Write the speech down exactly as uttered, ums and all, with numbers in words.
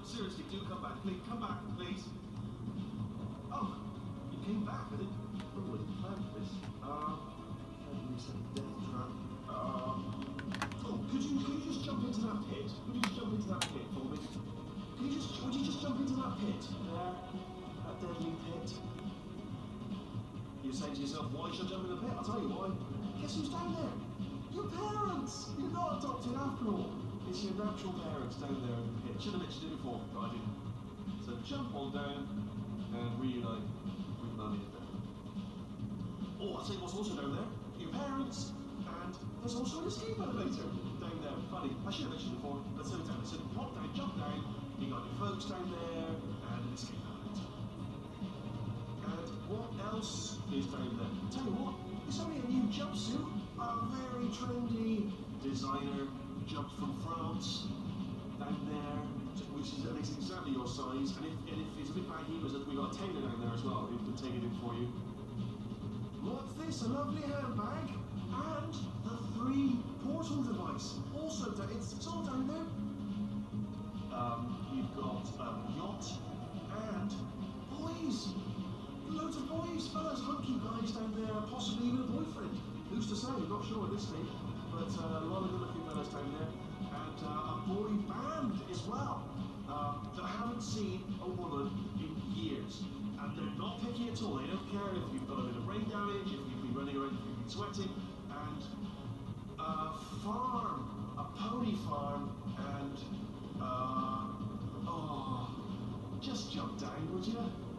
seriously, do come back. Please, come back, please. Oh, you came back, I didn't. Oh, I didn't plan for this. Uh, can you set a death trap? Uh, oh, could you, could you just jump into that pit? Could you just jump into that pit for me? Could you just, would you just jump into that pit? There, that deadly pit. You're saying to yourself, why should I jump in the pit? I'll tell you why. Guess who's down there? Your parents! You're not adopted after all. It's your natural parents down there in the pit. Should have mentioned it before, but I didn't. So jump on down and reunite with Mummy and Dad. Oh, I'll tell you what's also down there. Your parents, and there's also an escape elevator down there. Funny, I should have mentioned it before. Let's go down. So pop down, jump down. You got your folks down there, and an escape elevator. And what else is down there? Tell you what, it's only a new jumpsuit. A very trendy designer jumped from France down there, which is at least exactly your size. And if, and if it's a bit baggy, we've got a tailor down there as well who can take it in for you. What's this? A lovely handbag and the free portal device. Also, it's, it's all down there. Um, you've got a yacht and boys. Loads of boys, fellas, hunky guys down there, possibly even a boyfriend. Who's to say? Not sure at this stage, but uh, a lot of good-looking fellas down there, and uh, a boy band as well uh, that I haven't seen a woman in years, and they're not picky at all. They don't care if you've got a bit of brain damage, if you've been running around, if you've been sweating, and a farm, a pony farm, and uh, oh, just jump down, would you?